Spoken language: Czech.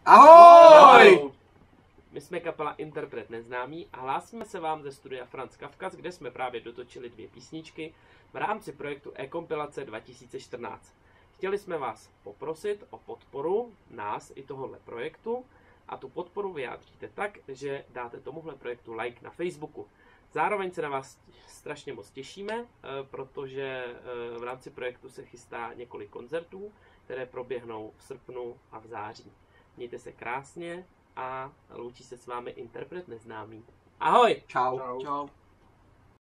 Ahoj! My jsme kapela Interpret Neznámý a hlásíme se vám ze studia Franz Kafkas, kde jsme právě dotočili 2 písničky v rámci projektu E-kompilace 2014. Chtěli jsme vás poprosit o podporu nás i tohohle projektu a tu podporu vyjádříte tak, že dáte tomuhle projektu like na Facebooku. Zároveň se na vás strašně moc těšíme, protože v rámci projektu se chystá několik koncertů, které proběhnou v srpnu a v září. Mějte se krásně a loučí se s vámi Interpret Neznámý. Ahoj! Čau. Čau.